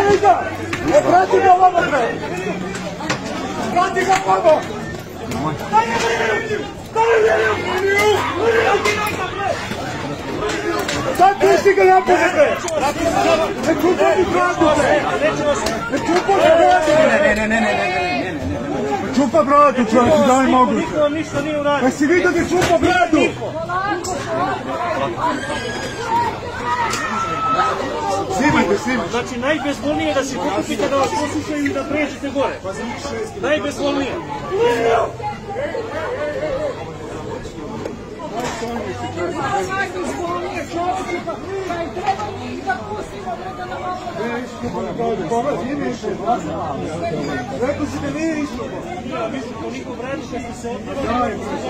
briga! Vrati ga ovamo bre! Vrati ga ovamo! Daj ne vidim! Sad pusti ga napolje bre! Ne čupa mi bradu bre! Ne čupa mi bradu bre! Ne čupa bradu čovječe, daj mogu! Niko vam ništa nije uradio! Pa si vidio da čupa bradu! Snimajte. Znači najbezbolnije je da se pokupite da vas poslušaju i da pređete gore. Najbezbolnije. Najbezbolnije čovječe, pa treba njih da pustimo da nam malo... Rekao si da nije išlo. Ja mislim, koliko branite ste se odbili.